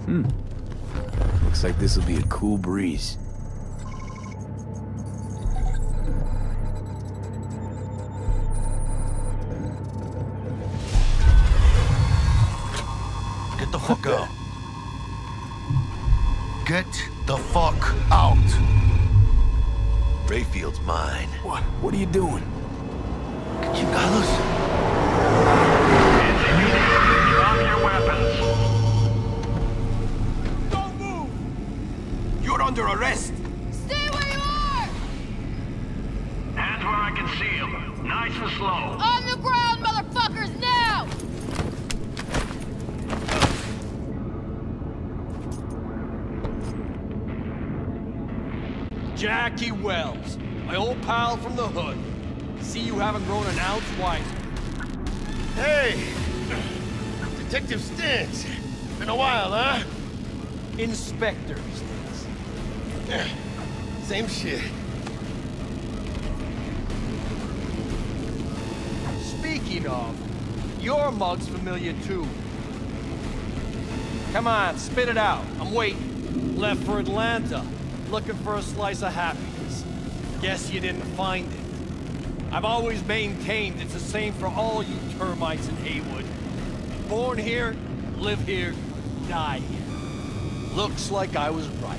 Looks like this will be a cool breeze. Get the fuck out. Get the fuck out. Rayfield's mine. What are you doing? Chingados? Drop your weapons. Don't move! You're under arrest. Stay where you are! Hands where I can see them. Nice and slow. On the ground, motherfuckers, now! Jackie Wells, my old pal from the hood. See you haven't grown an ounce wiser. Hey! Detective Stintz. Been a while, huh? Inspector Stintz. Same shit. Speaking of, your mug's familiar too. Come on, spit it out. I'm waiting. Left for Atlanta. Looking for a slice of happiness. Guess you didn't find it. I've always maintained it's the same for all you termites in Haywood. Born here, live here, die here. Looks like I was right.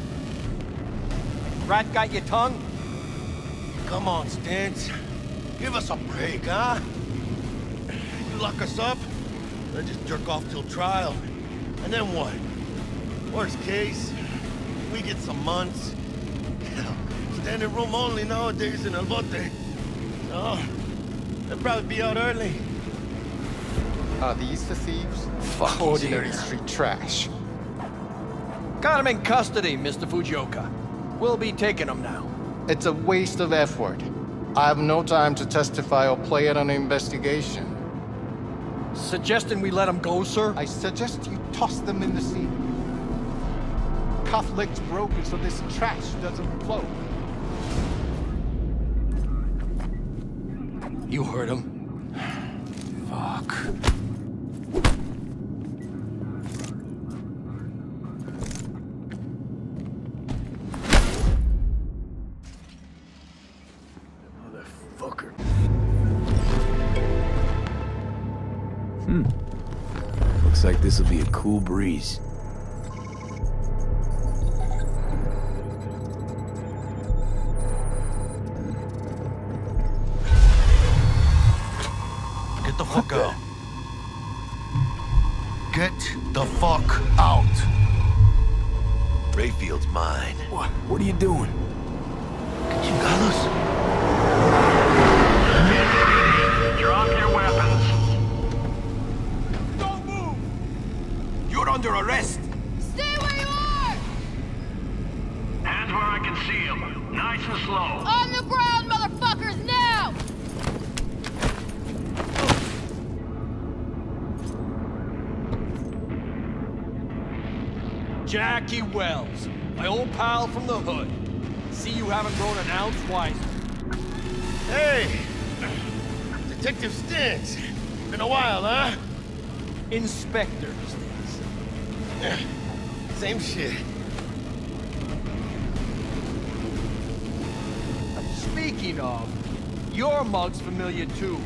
Rat got your tongue? Come on, Stintz. Give us a break, huh? You lock us up, then just jerk off till trial. And then what? Worst case, we get some months. Standing room only nowadays in El Bote. So, they'll probably be out early. Are these the thieves? Fuck, Ordinary street trash. Got him in custody, Mr. Fujioka. We'll be taking him now. It's a waste of effort. I have no time to testify or play at an investigation. Suggesting we let him go, sir? I suggest you toss them in the sea. Cuff leg's broken so this trash doesn't flow. You heard him. Fuck. Motherfucker. Looks like this will be a cool breeze. Get the fuck out. Get the fuck out. Rayfield's mine. What are you doing? Chingados? Drop your weapons. Don't move! You're under arrest. Stay where you are! Hands where I can see them. Nice and slow. On the ground, motherfuckers, now! Jackie Wells, my old pal from the hood. See you haven't grown an ounce wiser. Hey! Detective Stintz. Been a while, huh? Inspector Stintz. Same shit. Speaking of, your mug's familiar too.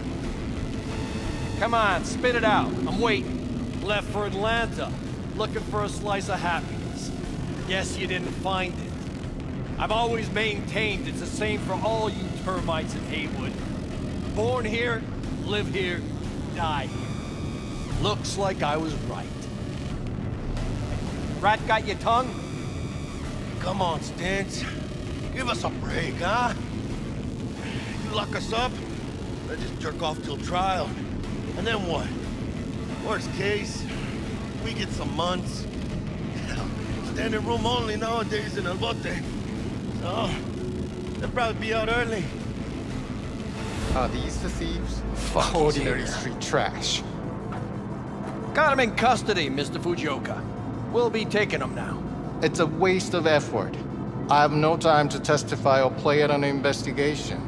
Come on, spit it out. I'm waiting. Left for Atlanta. Looking for a slice of happiness. Guess you didn't find it. I've always maintained it's the same for all you termites in Haywood. Born here, live here, die here. Looks like I was right. Rat got your tongue? Come on, Stintz. Give us a break, huh? You lock us up, then just jerk off till trial. And then what? Worst case, we get some months. Standing room only nowadays in El Bote. So, they'll probably be out early. Are these the thieves? Fuck, Ordinary street trash. Got him in custody, Mr. Fujioka. We'll be taking him now. It's a waste of effort. I have no time to testify or play at an investigation.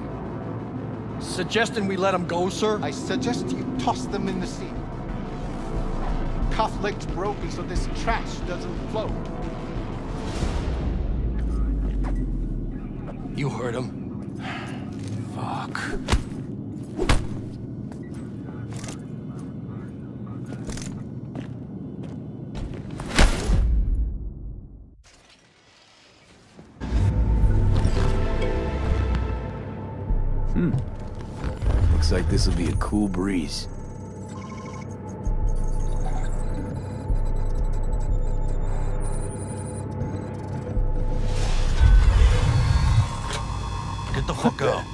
Suggesting we let him go, sir? I suggest you toss them in the sea. Cuff leg's broken so this trash doesn't float. You heard him. Fuck. Looks like this will be a cool breeze. Get the fuck out.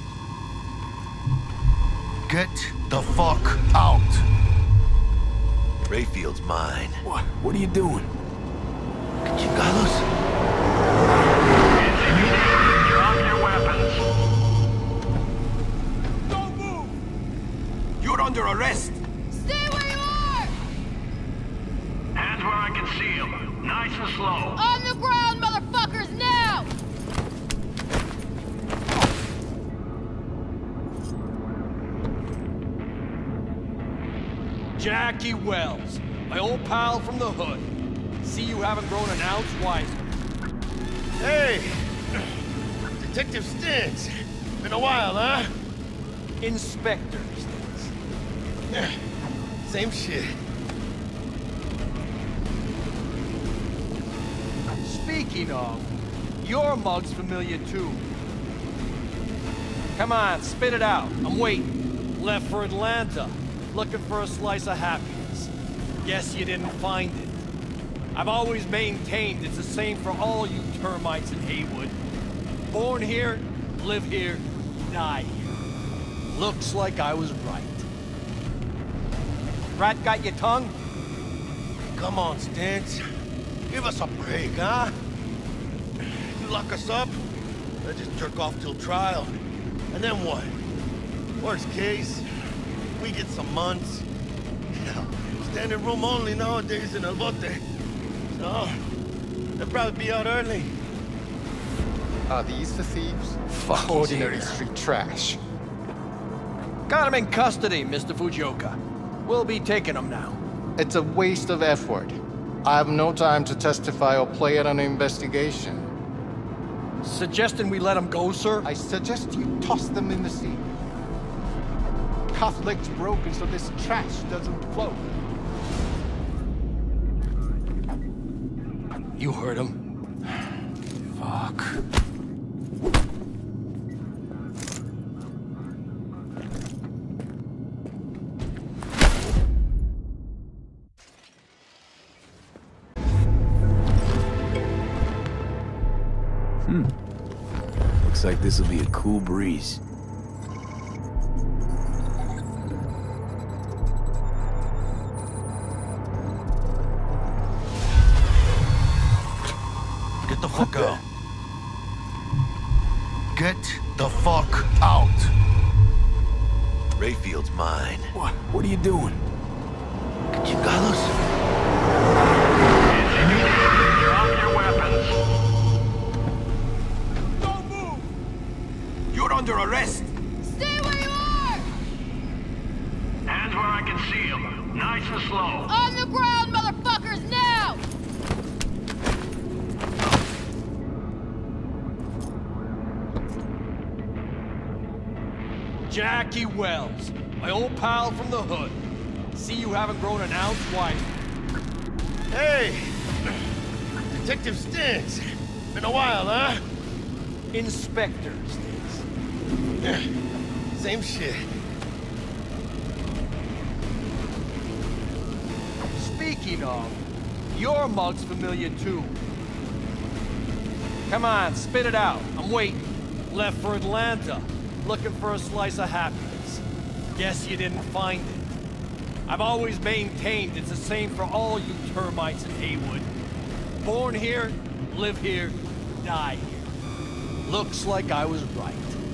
Get the fuck out. Rayfield's mine. What are you doing? Chingados? Drop your weapons. Don't move! You're under arrest. Stay where you are! Hands where I can see them. Nice and slow. On the ground, motherfuckers, now! Jackie Wells, my old pal from the hood. See you haven't grown an ounce wiser. Hey! Detective Stintz. Been a while, huh? Inspector Stintz. Same shit. Speaking of, your mug's familiar too. Come on, spit it out. I'm waiting. Left for Atlanta, looking for a slice of happiness. Guess you didn't find it. I've always maintained it's the same for all you termites in Haywood. Born here, live here, die here. Looks like I was right. Rat got your tongue? Come on, Stintz. Give us a break, huh? You lock us up, I just jerk off till trial. And then what? Worst case, we get some months. Hell, standing room only nowadays in El Bote. So, they'll probably be out early. Are these the thieves? Fuck. Ordinary street trash. Got him in custody, Mr. Fujioka. We'll be taking him now. It's a waste of effort. I have no time to testify or play at an investigation. Suggesting we let him go, sir? I suggest you toss them in the sea. Cuff leg's broken so this trash doesn't float. You heard him. Fuck. Looks like this will be a cool breeze. Get the fuck out. Get the fuck out. Rayfield's mine. What are you doing? Chingados? Drop your weapons. Don't move! You're under arrest. Stay where you are! Hands where I can see them. Nice and slow. On the ground, motherfuckers, now! Jackie Wells, my old pal from the hood. See you haven't grown an ounce wiser. Hey! Detective Stintz. Been a while, huh? Inspector Stintz. Same shit. Speaking of, your mug's familiar too. Come on, spit it out. I'm waiting. Left for Atlanta, looking for a slice of happiness. Guess you didn't find it. I've always maintained it's the same for all you termites in Haywood. Born here, live here, die here. Looks like I was right.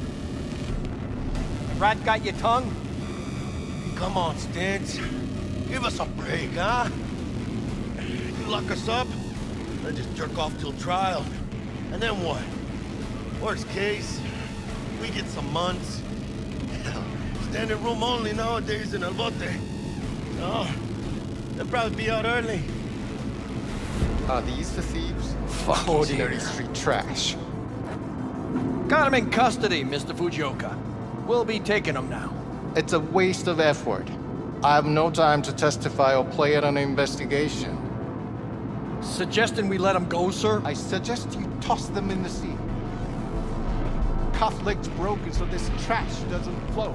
Rat got your tongue? Come on, Stintz. Give us a break, huh? You lock us up, I just jerk off till trial. And then what? Worst case, we get some months. Hell, standing room only nowadays in El Bote. So, They'll probably be out early. Are these the thieves? Oh, Ordinary dear. street trash. Got him in custody, Mr. Fujioka. We'll be taking him now. It's a waste of effort. I have no time to testify or play at an investigation. Suggesting we let him go, sir? I suggest you toss them in the sea. Cuff leg's broken so this trash doesn't flow.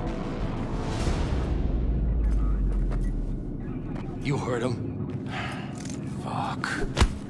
You heard him. Fuck.